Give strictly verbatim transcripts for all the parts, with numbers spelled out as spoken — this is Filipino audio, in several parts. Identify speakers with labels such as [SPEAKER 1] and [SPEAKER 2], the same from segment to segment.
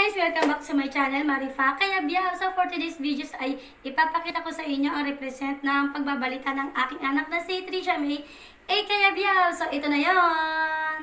[SPEAKER 1] guys! Welcome back sa my channel, Marifa. Kaya biya, so for today's videos ay ipapakita ko sa inyo ang represent ng pagbabalita ng aking anak na si Trisha May. Eh, kaya biya, so ito na yon.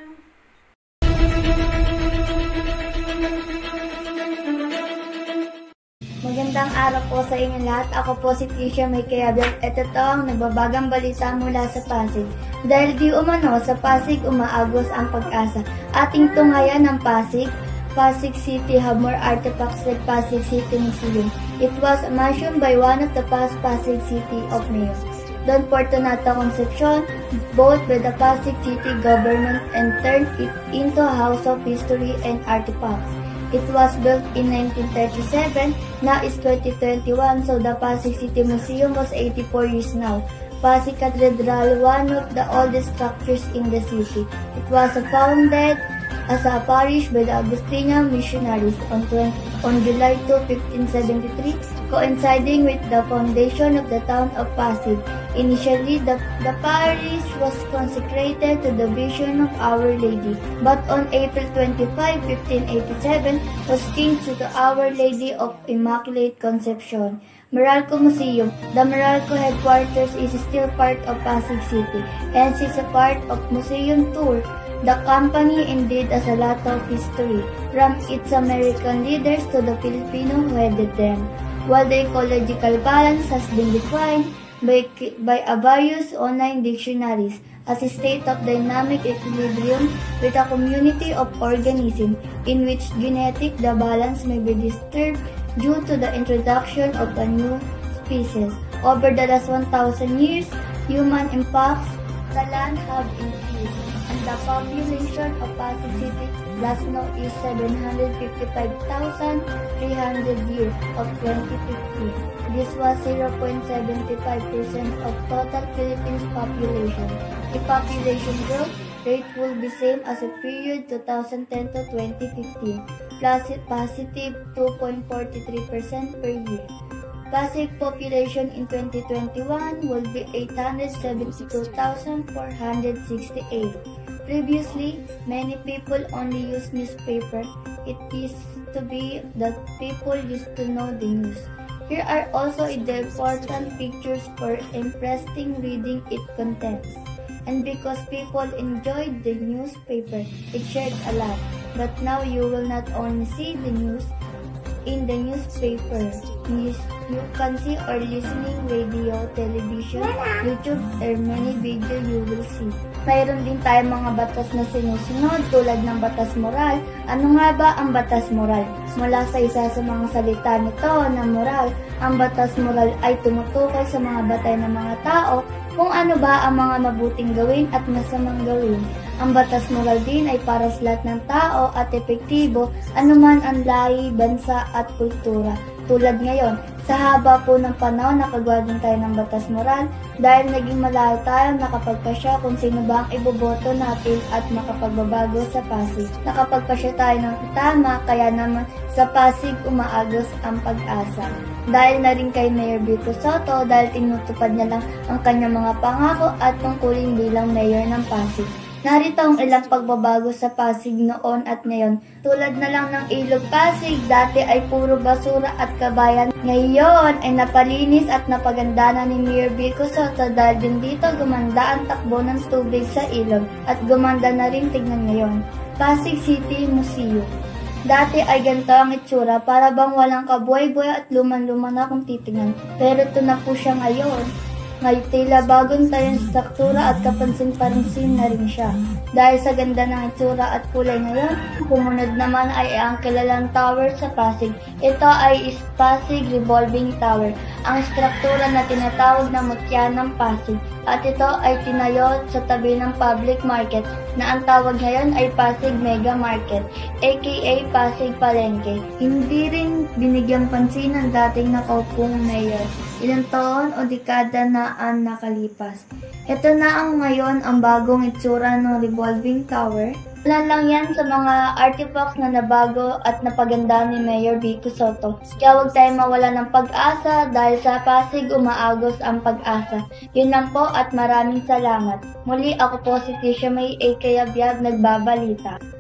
[SPEAKER 2] Magandang araw po sa inyo lahat. Ako po si Trisha May Kayabyab. Ito to ang nagbabagang balita mula sa Pasig. Dahil di umano sa Pasig umaagos ang pag-asa. Ating tunghayan ng Pasig. Pasig City have more artifacts like Pasig City Museum. It was mentioned by one of the past Pasig City of Mayors, Don Fortunato Concepcion, both by the Pasig City government and turned it into a house of history and artifacts. It was built in nineteen thirty-seven, now is twenty twenty-one, so the Pasig City Museum was eighty-four years now. Pasig Cathedral, one of the oldest structures in the city. It was founded as a parish by the Augustinian missionaries on, on July second, fifteen seventy-three, coinciding with the foundation of the town of Pasig. Initially, the, the parish was consecrated to the Vision of Our Lady, but on April twenty-fifth, fifteen eighty-seven, was changed to the Our Lady of Immaculate Conception. Meralco Museum. The Meralco headquarters is still part of Pasig City, hence is a part of museum tour. The company indeed has a lot of history, from its American leaders to the Filipino who headed them. While the ecological balance has been defined by, by a various online dictionaries as a state of dynamic equilibrium with a community of organisms in which genetic the balance may be disturbed due to the introduction of a new species. Over the last one thousand years, human impacts the land have increased, and the population of Pasig City thus now is seven hundred fifty-five thousand three hundred years of twenty fifteen. This was zero point seven five percent of total Philippines population. The population growth rate will be same as a period two thousand ten to twenty fifteen, plus positive two point four three percent per year. Pasig population in twenty twenty-one will be eight hundred seventy-two thousand four hundred sixty-eight. Previously, many people only use newspaper. It used to be that people used to know the news. Here are also the important pictures for interesting reading it contents. And because people enjoyed the newspaper, it shared a lot. But now you will not only see the news in the newspaper, news, you can see or listening radio, television, YouTube, or many video you will see. Mayroon din tayong mga batas na sinusunod tulad ng batas moral. Ano nga ba ang batas moral? Mula sa isa sa mga salita nito na moral, ang batas moral ay tumutukoy sa mga batay ng mga tao kung ano ba ang mga mabuting gawin at masamang gawin. Ang batas moral din ay para sa lahat ng tao at epektibo anuman ang lahi, bansa at kultura. Tulad ngayon, sa haba po ng panahon nakagawa din tayo ng batas moral dahil naging malayo tayo nakapagpasya kung sino ba ang iboboto natin at makapagbabago sa Pasig. Nakapagpasya tayo ng tama kaya naman sa Pasig umaagos ang pag-asa. Dahil na rin kay Mayor Vico Sotto dahil tinutupad niya lang ang kanyang mga pangako at tungkulin bilang mayor ng Pasig. Narito ang ilang pagbabago sa Pasig noon at ngayon. Tulad na lang ng Ilog Pasig, dati ay puro basura at kabayan. Ngayon ay napalinis at napaganda na ni Mayor Vico Sotto dahil din dito gumanda ang takbo ng tubig sa ilog at gumanda na rin tignan ngayon. Pasig City Museum. Dati ay ganito ang itsura para bang walang kabuhay-buhay at luman-luman na kung titingnan. Pero ito na po siya ngayon. Ngayon tila bagong tayong struktura at kapansin-pansin na rin siya. Dahil sa ganda ng itsura at kulay ngayon, kumunod naman ay ang kilalang tower sa Pasig. Ito ay Pasig Revolving Tower, ang struktura na tinatawag na mutya ng Pasig. At ito ay tinayo sa tabi ng public market na ang tawag ngayon ay Pasig Mega Market, aka Pasig Palengke. Hindi rin binigyang pansin ng dating nakaupong mayor. Ilang taon o dekada na ang nakalipas. Ito na ang ngayon ang bagong itsura ng revolving tower. Wala lang yan sa mga artifacts na nabago at napaganda ni Mayor Vico Sotto. Kaya huwag tayong mawala ng pag-asa dahil sa Pasig umaagos ang pag-asa. Yun lang po at maraming salamat. Muli ako po si Trisha May, aka Biag, nagbabalita.